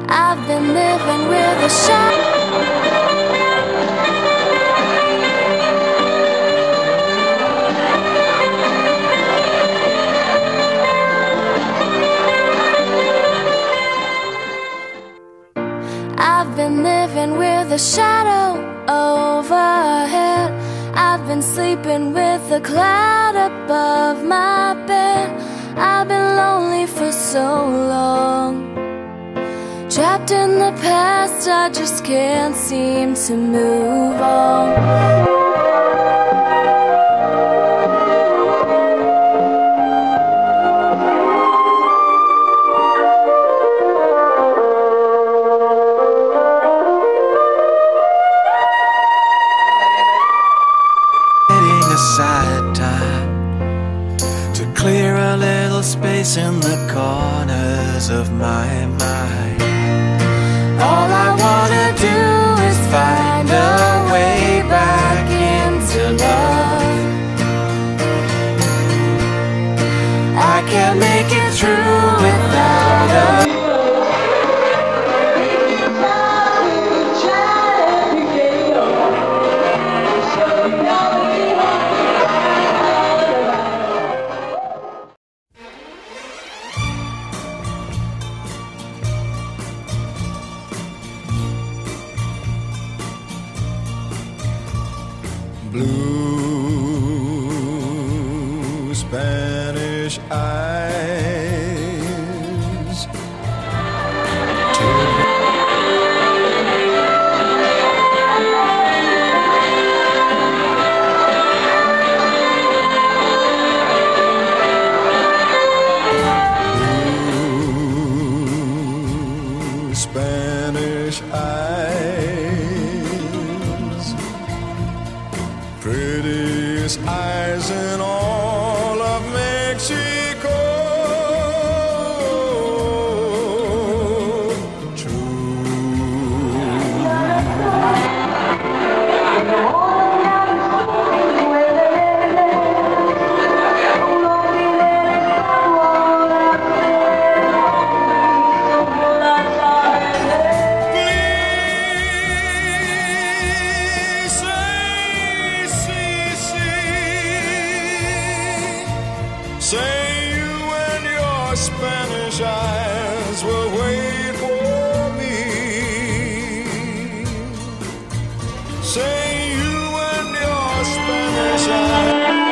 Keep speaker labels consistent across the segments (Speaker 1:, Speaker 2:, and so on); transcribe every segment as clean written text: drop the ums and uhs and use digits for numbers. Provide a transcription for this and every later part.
Speaker 1: I've been living with a shadow. I've been living with a shadow overhead. I've been sleeping with a cloud above my bed. I've been lonely for so long, trapped in the past, I just can't seem to move on.
Speaker 2: Aside time to clear a little space in the corners of my mind. All I wanna do is find a way back into love. I can't make it through without a blue Spanish eyes. Blue Spanish eyes, prettiest eyes in all of Mexico. Say you and your Spanish eyes will wait for me. Say you and your Spanish eyes.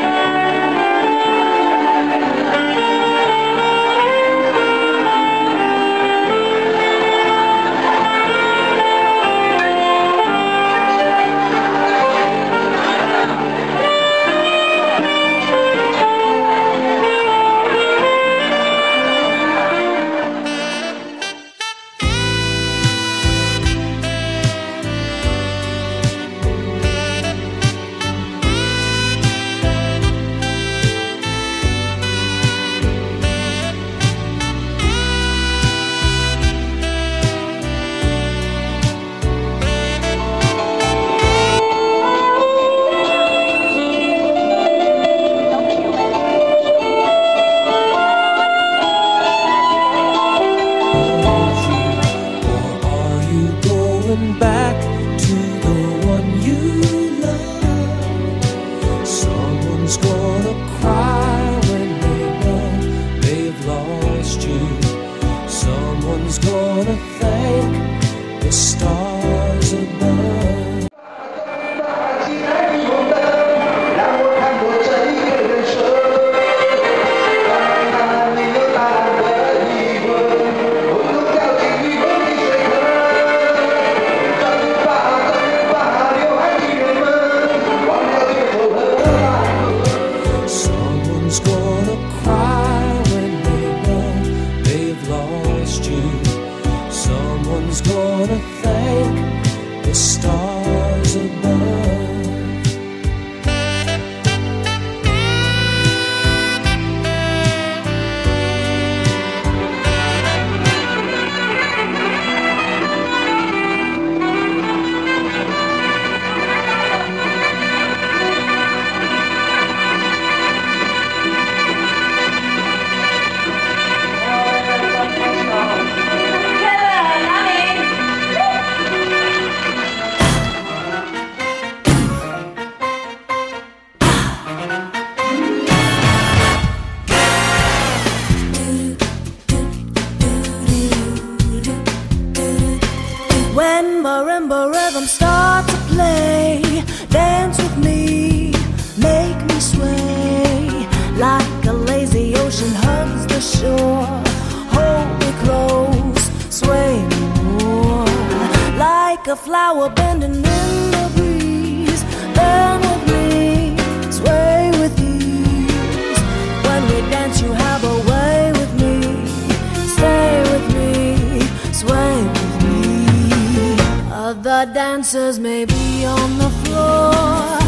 Speaker 3: Back to the one you love. Someone's gonna cry when they know they've lost you. Someone's gonna thank the stars above. Someone's gonna thank the stars above.
Speaker 1: Yeah, shore. Hold me close, sway me more, like a flower bending in the breeze. Bend with me, sway with ease. When we dance, you have a way with me. Stay with me, sway with me. Other dancers may be on the floor,